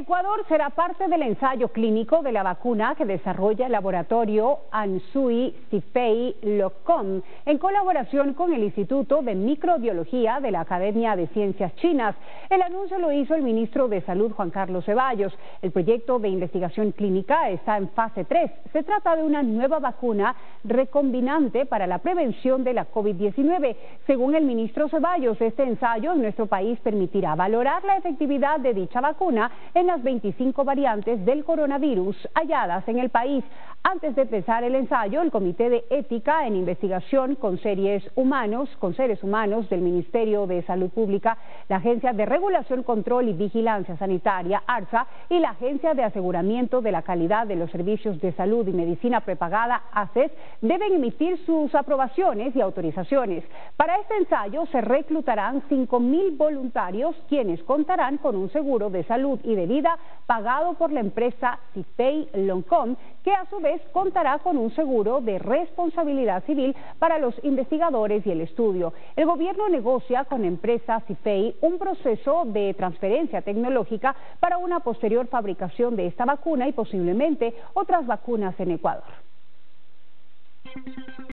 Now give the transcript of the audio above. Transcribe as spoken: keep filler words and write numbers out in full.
Ecuador será parte del ensayo clínico de la vacuna que desarrolla el laboratorio Anshui Sifei Loncom en colaboración con el Instituto de Microbiología de la Academia de Ciencias Chinas. El anuncio lo hizo el ministro de Salud, Juan Carlos Ceballos. El proyecto de investigación clínica está en fase tres. Se trata de una nueva vacuna recombinante para la prevención de la COVID diecinueve. Según el ministro Ceballos, este ensayo en nuestro país permitirá valorar la efectividad de dicha vacuna en las veinticinco variantes del coronavirus halladas en el país. Antes de empezar el ensayo, el Comité de Ética en Investigación con seres humanos, con seres humanos del Ministerio de Salud Pública, la Agencia de Regulación, Control y Vigilancia Sanitaria, ARSA, y la Agencia de Aseguramiento de la Calidad de los Servicios de Salud y Medicina Prepagada, ACES, deben emitir sus aprobaciones y autorizaciones. Para este ensayo se reclutarán cinco mil voluntarios, quienes contarán con un seguro de salud y de vida pagado por la empresa Sifei Loncom, que a su vez contará con un seguro de responsabilidad civil para los investigadores y el estudio. El gobierno negocia con la empresa Sifei un proceso de transferencia tecnológica para una posterior fabricación de esta vacuna y posiblemente otras vacunas en Ecuador.